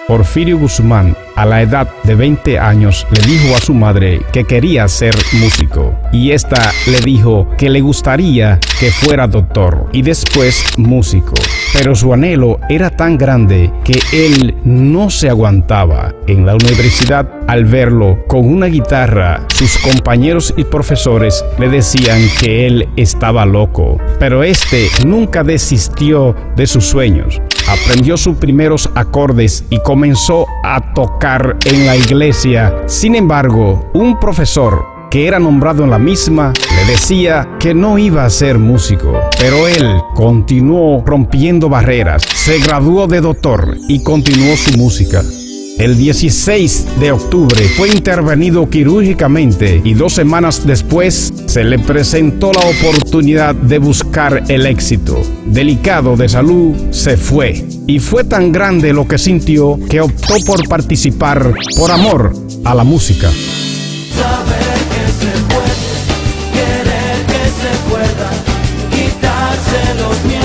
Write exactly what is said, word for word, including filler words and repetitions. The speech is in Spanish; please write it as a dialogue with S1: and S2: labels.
S1: Porfirio Guzmán, a la edad de veinte años, le dijo a su madre que quería ser músico, y ésta le dijo que le gustaría que fuera doctor y después músico. Pero su anhelo era tan grande que él no se aguantaba. En la universidad, al verlo con una guitarra, sus compañeros y profesores le decían que él estaba loco. Pero este nunca desistió de sus sueños. Aprendió sus primeros acordes y comenzó a tocar en la iglesia. Sin embargo, un profesor que era nombrado en la misma le decía que no iba a ser músico, pero él continuó rompiendo barreras, se graduó de doctor y continuó su música. El dieciséis de octubre fue intervenido quirúrgicamente y dos semanas después se le presentó la oportunidad de buscar el éxito. Delicado de salud, se fue. Y fue tan grande lo que sintió que optó por participar por amor a la música.
S2: Saber que se puede, querer que se pueda, quitarse los miedos.